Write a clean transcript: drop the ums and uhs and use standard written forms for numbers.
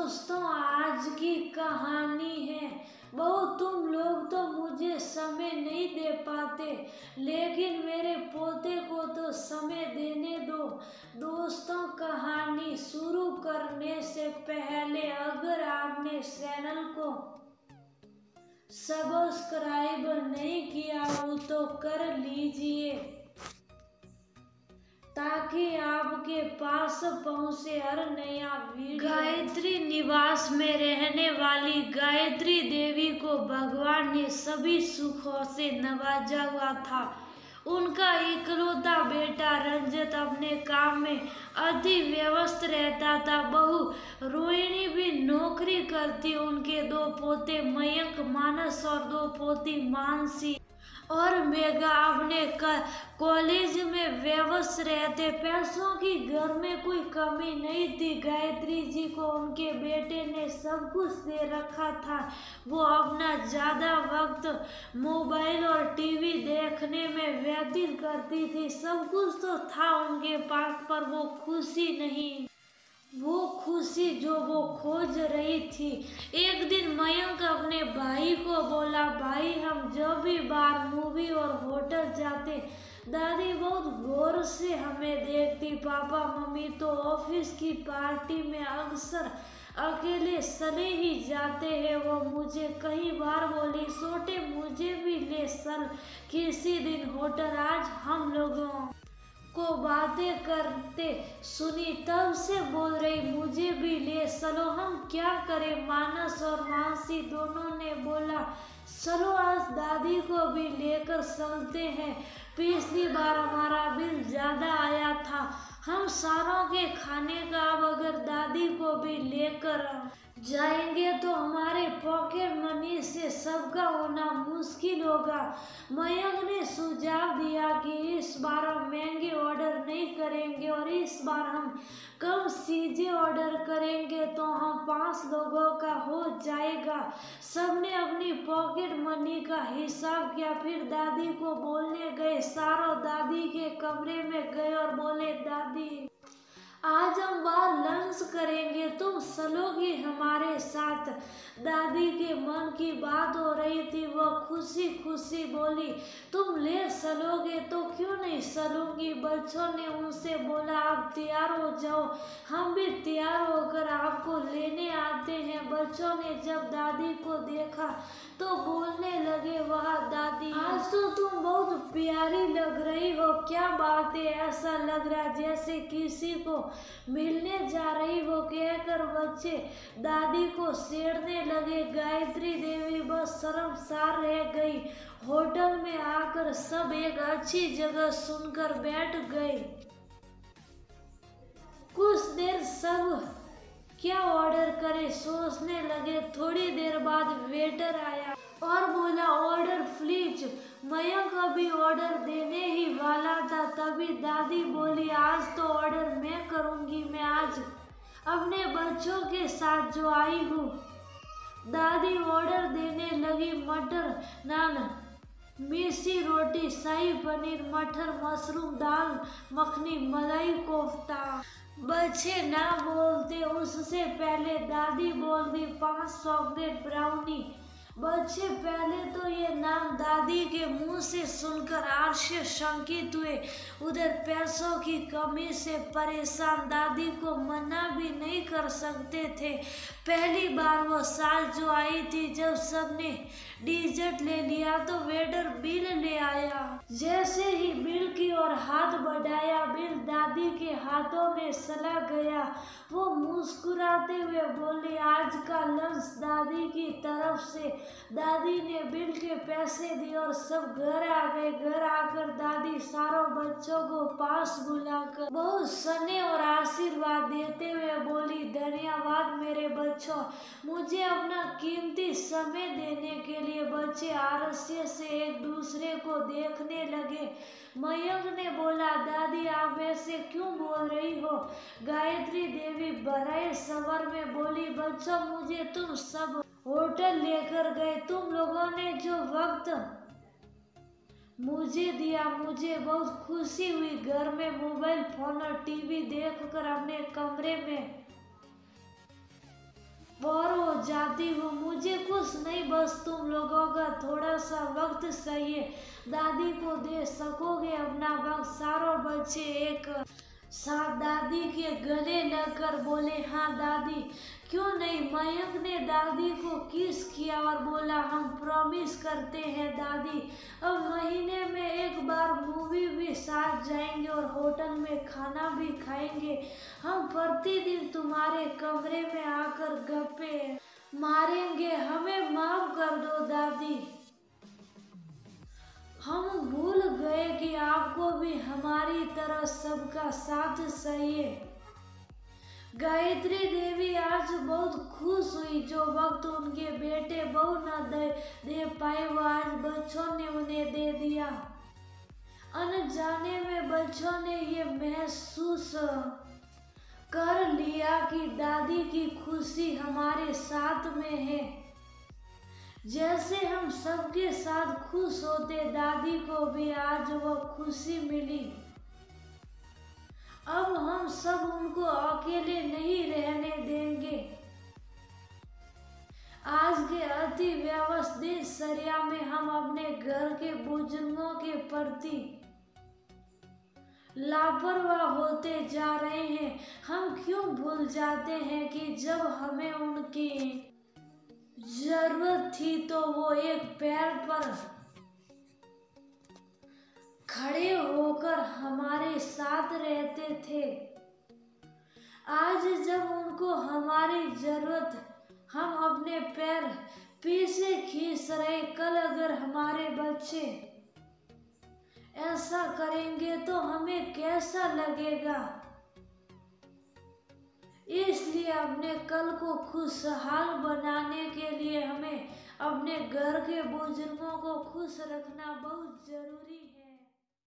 दोस्तों, आज की कहानी है। बहू, तुम लोग तो मुझे समय नहीं दे पाते, लेकिन मेरे पोते को तो समय देने दो। दोस्तों, कहानी शुरू करने से पहले अगर आपने चैनल को सब्सक्राइब नहीं किया हो तो कर लीजिए, ताकि आपके पास पहुंचे हर नया वीडियो। गायत्री निवास में रहने वाली गायत्री देवी को भगवान ने सभी सुखों से नवाजा हुआ था। उनका इकलौता बेटा रंजत अपने काम में अति व्यस्त रहता था। बहू रोहिणी भी नौकरी करती। उनके दो पोते मयंक, मानस और दो पोती मानसी और मेघा अपने कॉलेज में व्यस्त रहते। पैसों की घर में कोई कमी नहीं थी। गायत्री जी को उनके बेटे ने सब कुछ दे रखा था। वो अपना ज्यादा वक्त मोबाइल और टीवी देखने में व्यतीत करती थी। सब कुछ तो था उनके पास, पर वो खुशी नहीं, वो खुशी जो वो खोज रही थी। एक दिन मयंक अपने भाई को बोला, भाई हम जब भी बाहर मूवी और होटल जाते, दादी बहुत गौर से हमें देखती। पापा मम्मी तो ऑफिस की पार्टी में अक्सर अकेले चले ही जाते हैं। वो मुझे कई बार बोली, छोटे मुझे भी ले चल किसी दिन होटल। आज हम लोगों को बातें करते सुनी, तब से बोल रही मुझे भी ले चलो, हम क्या करें। मानस और मानसी दोनों ने बोला, चलो आज दादी को भी लेकर चलते हैं। पिछली बार हमारा बिल ज्यादा आया था हम सारों के खाने का, अब अगर दादी को भी लेकर जाएंगे तो हमारे पॉकेट मनी से सबका होना मुश्किल होगा। मयंक ने सुझाव दिया कि इस बार हम महंगे ऑर्डर नहीं करेंगे और इस बार हम कम चीजें ऑर्डर करेंगे तो हम 5 लोगों का हो जाएगा। सबने अपनी पॉकेट मनी का हिसाब किया, फिर दादी को बोलने गए। सारों दादी के कमरे में गए और बोले, दादी आज हम बाहर लंच करेंगे, तुम चलोगी हमारे साथ। दादी के मन की बात हो रही थी। वो खुशी खुशी बोली, तुम ले चलोगे तो क्यों नहीं चलूंगी। बच्चों ने उनसे बोला, आप तैयार हो जाओ, हम भी तैयार होकर आपको लेने आते हैं। बच्चों ने जब दादी को देखा तो बोलने लगे, वाह दादी, आज तो तुम बहुत प्यारी लग रही हो। क्या बात है, ऐसा लग रहा जैसे किसी को मिलने जा रही हो, कहकर बच्चे दादी को छेड़ने लगे। गायत्री देवी बस शर्मसार रह गई। होटल में आकर सब एक अच्छी जगह सुनकर बैठ गए। कुछ देर सब क्या ऑर्डर करे सोचने लगे। थोड़ी देर बाद वेटर आया और बोला, ऑर्डर प्लीज। मयंक अभी ऑर्डर देने ही वाला था, तभी दादी बोली, आज तो ऑर्डर मैं करूंगी, मैं आज अपने बच्चों के साथ जो आई हूँ। दादी ऑर्डर देने लगी, मटर नान, मिर्ची रोटी, शाही पनीर, मटर मशरूम, दाल मखनी, मलाई कोफ्ता। बच्चे ना बोलते उससे पहले दादी बोल दी, 5 चॉकलेट ब्राउनी। बच्चे पहले तो ये नाम दादी के मुंह से सुनकर आश्चर्यचकित हुए, उधर पैसों की कमी से परेशान दादी को मना भी नहीं कर सकते थे। पहली बार वो सास जो आई थी, जब सबने डिजर्ट ले लिया तो वेटर बिल ले आया। जैसे ही बिल की ओर हाथ बढ़ाया, बिल दादी के हाथों में चला गया। वो मुस्कुराते हुए बोले, आज का लंच दादी की तरफ से। दादी ने बिल के पैसे दिए और सब घर आ गए। घर आकर दादी सारों बच्चों को पास बुलाकर बहुत स्नेह और आशीर्वाद देते हुए बोली, धन्यवाद मेरे बच्चों, मुझे अपना कीमती समय देने के लिए। बच्चे आरस्य से एक दूसरे को देखने लगे। मयंक ने बोला, दादी आप ऐसे क्यों बोल रही हो। गायत्री देवी बड़े सबर में बोली, बच्चों मुझे तुम सब होटल लेकर गए, तुम लोगों ने जो वक्त मुझे दिया, मुझे बहुत खुशी हुई। घर में मोबाइल फोन और टीवी देखकर अपने कमरे में बोर हो जाती हूँ, मुझे कुछ नहीं, बस तुम लोगों का थोड़ा सा वक्त चाहिए। दादी को दे सकोगे अपना वक्त? सारों बच्चे एक साथ दादी के गले लगकर बोले, हाँ दादी, क्यों नहीं। मयंक ने दादी को किस किया और बोला, हम प्रॉमिस करते हैं दादी, अब महीने में एक बार मूवी भी साथ जाएंगे और होटल में खाना भी खाएंगे। हम प्रतिदिन तुम्हारे कमरे में आकर गप्पे मारेंगे, हमें माफ कर दो दादी। हम भूल गए कि आपको भी हमारी तरह सबका साथ चाहिए। गायत्री देवी आज बहुत खुश हुई। जो वक्त उनके बेटे बहू न दे पाए वो आज बच्चों ने उन्हें दे दिया। अनजाने में बच्चों ने ये महसूस कर लिया कि दादी की खुशी हमारे साथ में है। जैसे हम सबके साथ खुश होते, दादी को भी आज वो खुशी मिली। अब हम सब उनको अकेले नहीं रहने देंगे। आज के अति व्यस्त दिनचर्या में हम अपने घर के बुजुर्गों के प्रति लापरवाह होते जा रहे हैं। हम क्यों भूल जाते हैं कि जब हमें उनकी जरूरत थी तो वो एक पैर पर खड़े होकर हमारे साथ रहते थे। आज जब उनको हमारी जरूरत, हम अपने पैर पीछे खींच रहे। कल अगर हमारे बच्चे ऐसा करेंगे तो हमें कैसा लगेगा? इसलिए अपने कल को खुशहाल बनाने के लिए हमें अपने घर के बुजुर्गों को खुश रखना बहुत जरूरी है।